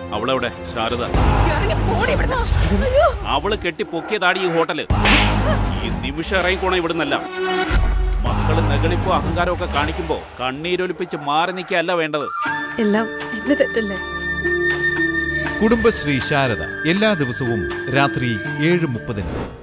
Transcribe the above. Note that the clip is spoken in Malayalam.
അവളെവിടെ? ശാരദ. അവള് കെട്ടി പൊക്കിയതാടി ഈ ഹോട്ടല്. ഈ നിമിഷം ഇറങ്ങിക്കോണം ഇവിടുന്നല്ല. മക്കള് നെകളിപ്പോ അഹങ്കാരമൊക്കെ കാണിക്കുമ്പോ കണ്ണീരൊലിപ്പിച്ച് മാറി നിൽക്കല്ല വേണ്ടത്. എല്ലാം എന്റെ തെറ്റല്ലേ? കുടുംബശ്രീ ശാരദ എല്ലാ ദിവസവും രാത്രി 7:30.